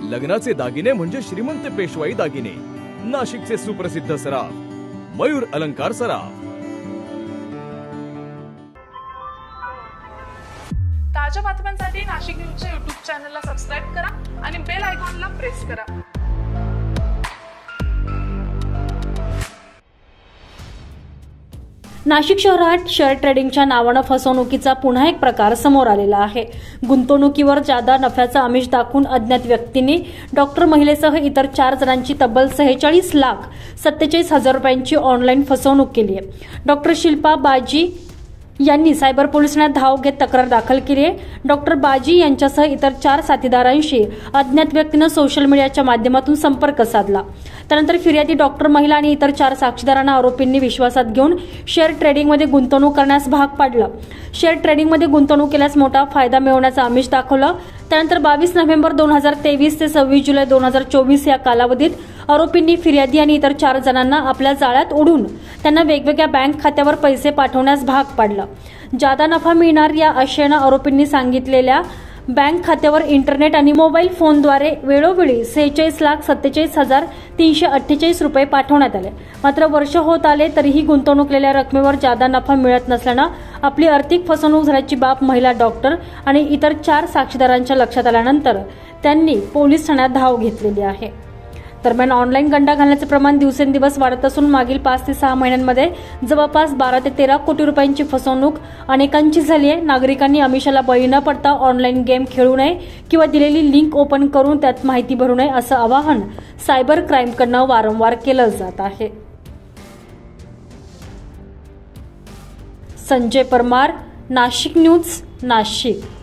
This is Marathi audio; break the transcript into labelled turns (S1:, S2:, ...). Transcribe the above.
S1: लग्नाचे दागिने म्हणजे श्रीमंत पेशवाई दागिने, नाशिकचे सुप्रसिद्ध सराफ मयूर अलंकार सराफ।
S2: ताज्या बातम्यांसाठी नाशिक न्यूजच्या YouTube चॅनलला सबस्क्राइब करा आणि बेल आयकॉनला प्रेस करा।
S3: नाशिक शहरात शेअर ट्रेडिंगच्या नावानं फसवणुकीचा पुन्हा एक प्रकार समोर आलेला आहे। गुंतवणुकीवर जादा नफ्याचा आमिष दाखवून अज्ञात व्यक्तींनी डॉक्टर महिलेसह इतर 4 जणांची तब्बल 46,47,000 रुपयांची ऑनलाईन फसवणूक केली आहे। डॉक्टर शिल्पा बाजी यांनी सायबर पोलीस ठाण्यात धाव घेत तक्रार दाखल केली आहे। डॉक्टर बाजी यांच्यासह इतर 4 साथीदारांशी अज्ञात व्यक्तीनं सोशल मीडियाच्या माध्यमातून संपर्क साधला। त्यानंतर फिर्यादी डॉक्टर महिला आणि इतर 4 साक्षीदारांना आरोपींनी विश्वासात घेऊन शेअर ट्रेडिंगमध्ये गुंतवणूक करण्यास भाग पाडलं। शेअर ट्रेडिंगमध्ये गुंतवणूक केल्यास मोठा फायदा मिळवण्याचं आमिष दाखवलं। त्यानंतर 22 नोव्हेंबर 2023 ते 26 जुलै 2024 या कालावधीत आरोपींनी फिर्यादी आणि इतर 4 जणांना आपल्या जाळ्यात ओढून त्यांना वेगवेगळ्या बँक खात्यावर पैसे पाठवण्यास भाग पाडलं। जादा नफा मिळणार या आशयानं आरोपींनी सांगितलेल्या बँक खात्यावर इंटरनेट आणि मोबाईल फोनद्वारे वेळोवेळी 46,47,348 रुपये पाठवण्यात आले। मात्र वर्ष होत आले तरीही गुंतवणूक केलेल्या रकमेवर जादा नफा मिळत नसल्यानं आपली आर्थिक फसवणूक झाल्याची बाब महिला डॉक्टर आणि इतर 4 साक्षीदारांच्या लक्षात आल्यानंतर त्यांनी पोलीस ठाण्यात धाव घेतलेली आहे। दरम्यान ऑनलाईन गंडा घालण्याचे प्रमाण दिवसेंदिवस वाढत असून मागील 5 ते 6 महिन्यांमध्ये जवळपास 12 ते 13 कोटी रुपयांची फसवणूक अनेकांची झाली आहे। नागरिकांनी आमिषाला बळी न पडता ऑनलाईन गेम खेळू नये किंवा दिलेली लिंक ओपन करून त्यात माहिती भरू नये असं आवाहन सायबर क्राईमकडून वारंवार केलं जात आहे। संजय परमार, नाशिक न्यूज, नाशिक।